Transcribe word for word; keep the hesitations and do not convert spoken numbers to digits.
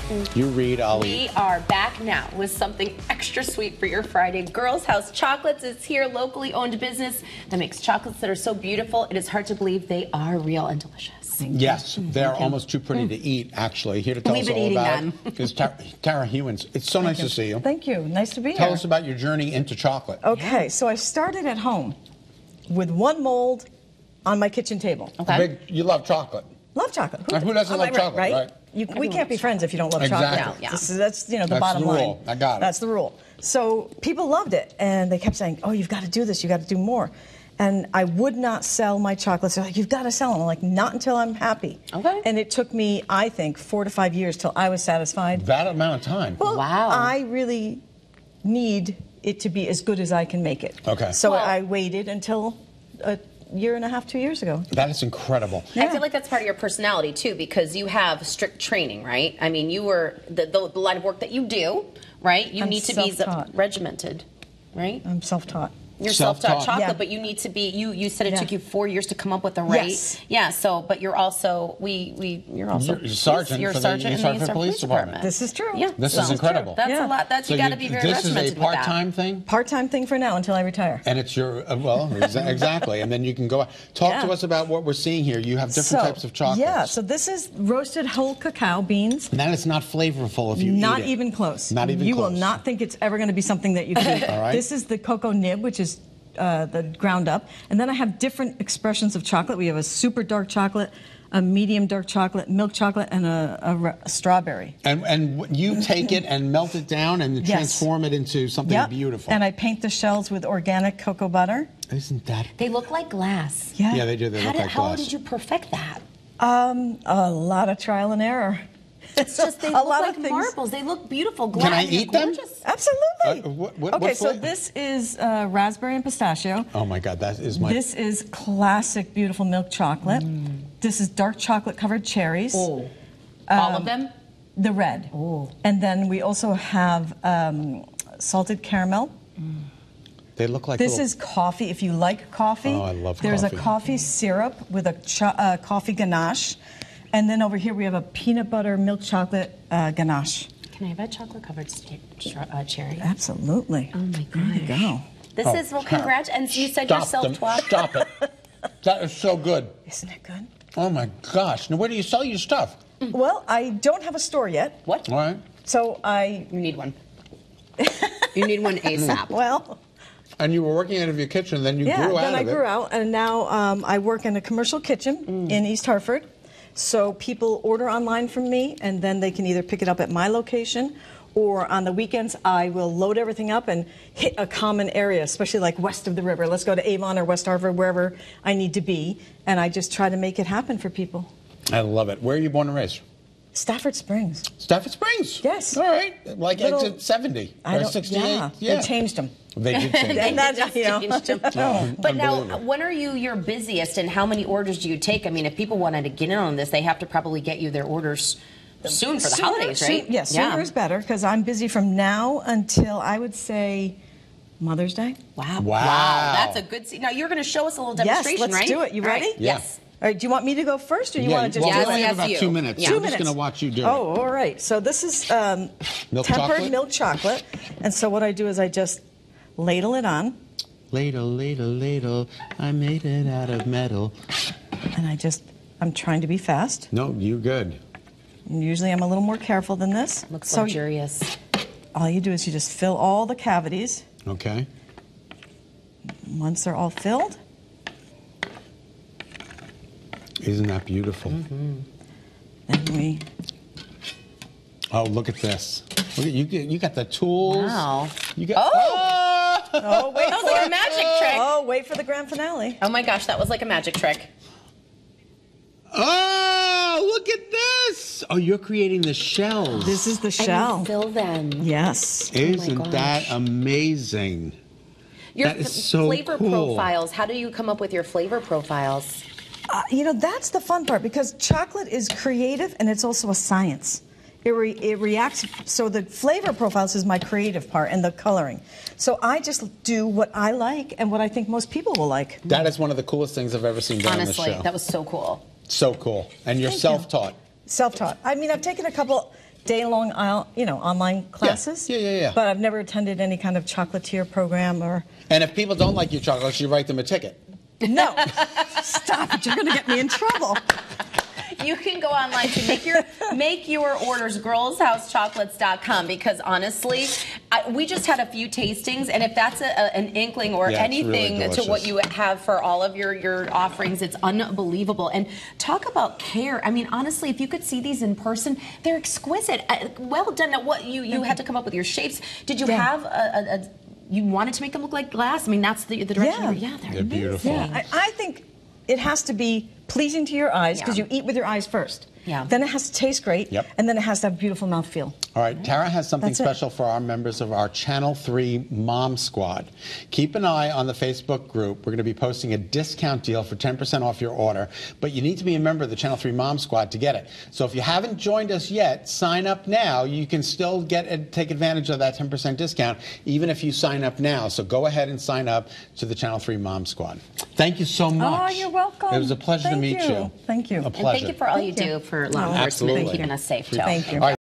You read, I'll We eat. are back now with something extra sweet for your Friday. Girls House Chocolates is here, locally owned business that makes chocolates that are so beautiful. It is hard to believe they are real and delicious. Yes, they're almost too pretty to eat, actually. Here to tell We've us been all eating about them. it is Tara, Tara Hewins. It's so nice to see you. Thank you. Nice to be Tell here. us about your journey into chocolate. Okay, so I started at home with one mold on my kitchen table. Okay. Big, you love chocolate. Love chocolate. And who doesn't Oh, love right, chocolate, right? You, we can't be friends if you don't love Exactly. chocolate. No, yeah. This is, that's you know the That's bottom the line. rule. I got it. That's the rule. So people loved it, and they kept saying, "Oh, you've got to do this. You got to do more." And I would not sell my chocolates. They're like, "You've got to sell them." I'm like, "Not until I'm happy." Okay. And it took me, I think, four to five years till I was satisfied. That amount of time. Well, Wow. I really need it to be as good as I can make it. Okay. So Well- I waited until a year and a half, two years ago. That is incredible. I feel like that's part of your personality too, because you have strict training, right? I mean, you were the, the, the line of work that you do, right? You I'm need to be self-taught. regimented, right? I'm self-taught. You're Self-taught. self-taught chocolate, Yeah. but you need to be. You you said it Yeah. took you four years to come up with the right. Yes. Yeah. So, but you're also we we you're also You're sergeant You're for the sergeant East in the Hartford East Hartford Police Police Department. Department. This is true. Yeah. This so is incredible. That's Yeah. a lot. That's So you got to be very this is regimented a with that. part-time thing? Part-time thing for now until I retire. And it's your, uh, well, exa- exactly. And then you can go out. Talk Yeah. to us about what we're seeing here. You have different So, types of chocolates. Yeah, so this is roasted whole cacao beans. And that is not flavorful if you Not eat it. even close. Not even you close. will not think it's ever going to be something that you can eat. All right. This is the cocoa nib, which is uh, the ground up. And then I have different expressions of chocolate. We have a super dark chocolate, a medium dark chocolate, milk chocolate, and a, a, r- a strawberry. And and w- you take it and melt it down and Yes. transform it into something Yep. beautiful. And I paint the shells with organic cocoa butter. Isn't that? They look like glass. Yeah. Yeah, they do. They How look did like how glass. did you perfect that? Um, a lot of trial and error. It's just they a look lot like of things. marbles. They look beautiful. Glass. Can I They're eat them? gorgeous. Absolutely. Uh, what- what- okay, what so fla- this is uh, raspberry and pistachio. Oh my God, that is my. This is classic, beautiful milk chocolate. This is dark chocolate covered cherries. Oh, all Um, of them. The red. Oh. And then we also have um, salted caramel. They look like. This little, is coffee. If you like coffee, Oh, I love there's coffee. a coffee syrup with a cho- uh, coffee ganache. And then over here we have a peanut butter milk chocolate uh, ganache. Can I have a chocolate covered uh, cherry? Absolutely. Oh my There you gosh. go. This Oh, is well. Tara, Congrats. And you said you're Stop them. self-taught. Stop it. That is so good. Isn't it good? Oh my gosh. Now where do you sell your stuff? Well, I don't have a store yet. What? All right. So I, You need one. You need one ASAP. well, And you were working out of your kitchen, then you yeah, grew out then I of it. grew out, and now um, I work in a commercial kitchen in East Hartford. So people order online from me, and then they can either pick it up at my location, or on the weekends I will load everything up and hit a common area, especially like west of the river. Let's go to Avon or West Hartford, wherever I need to be, and I just try to make it happen for people. I love it. Where are you born and raised? Stafford Springs. Stafford Springs. Yes. All right. Like Little- exit seventy I or don't, sixty-eight. yeah, they changed them. They did change it. And that, just you know, changed them. Oh, But now, unbelievable. when are you your busiest, and how many orders do you take? I mean, if people wanted to get in on this, they have to probably get you their orders soon for the Sooner- holidays, right? soon- yes, sooner is better because I'm busy from now until I would say Mother's Day. Wow. Wow. That's a good. Se- now you're going to show us a little Yes, demonstration, let's right? do it. You All right. ready? Yeah. Yes. All right, do you want me to go first, or you Yeah, want to just well, do Yes, we it? only have yes, about you. two minutes. Yeah. So Two I'm just minutes. going to watch you do Oh, it. all right. So this is um, Milk tempered chocolate? milk chocolate, and so what I do is I just ladle it on, Ladle, ladle, ladle, I made it out of metal. and I just I'm trying to be fast. No, you good. And usually I'm a little more careful than this. Looks so luxurious. all you do is you just fill all the cavities. Okay. Once they're all filled, Isn't that beautiful? then we Oh, look at this. Look at, you, get- you got the tools. Wow. You got, Oh! oh wait That for was like it. a magic trick. Oh, wait for the grand finale. Oh my gosh, that was like a magic trick. Oh, look at this. Oh, you're creating the shells. This is the And shell. you fill them. Yes. Isn't gosh. that amazing? Your That is f- so flavor cool. profiles. How do you come up with your flavor profiles? Uh, you know, that's the fun part because chocolate is creative and it's also a science. It, re- it reacts, so the flavor profiles is my creative part and the coloring. So I just do what I like and what I think most people will like. That is one of the coolest things I've ever seen done Honestly, on the show. that was so cool. So cool. And you're Thank you. self-taught. Self-taught. I mean, I've taken a couple, day-long, aisle- you know, online classes. Yeah, yeah, yeah. But I've never attended any kind of chocolatier program or. And if people don't like your chocolates, you write them a ticket. No, stop it! You're going to get me in trouble. You can go online to make your make your orders girls house chocolates dot com, because honestly, I, we just had a few tastings, and if that's a, a, an inkling or Yeah, it's really anything to what delicious. you have for all of your, your offerings, it's unbelievable. And talk about care. I mean, honestly, if you could see these in person, they're exquisite. Uh, well done. Now, what you, you had to come up with your shapes. Did you Yeah. have a, a, a you wanted to make them look like glass? I mean, that's the, the direction. Yeah. you were- yeah, they're, They're amazing. beautiful. Yeah, I, I think it has to be pleasing to your eyes because Yeah. you eat with your eyes first. Yeah. Then it has to taste great. Yep. And then it has to have a beautiful mouthfeel. All right, Tara has something That's it. special for our members of our Channel three Mom Squad. Keep an eye on the Facebook group. We're going to be posting a discount deal for ten percent off your order, but you need to be a member of the Channel three Mom Squad to get it. So if you haven't joined us yet, sign up now. You can still get and take advantage of that ten percent discount, even if you sign up now. So go ahead and sign up to the Channel three Mom Squad. Thank you so much. Oh, you're welcome. It was a pleasure Thank to meet you. you. Thank you. A And pleasure. And thank you for all Thank you you. do for law No, enforcement absolutely. and keeping us safe, too. Thank you. All right.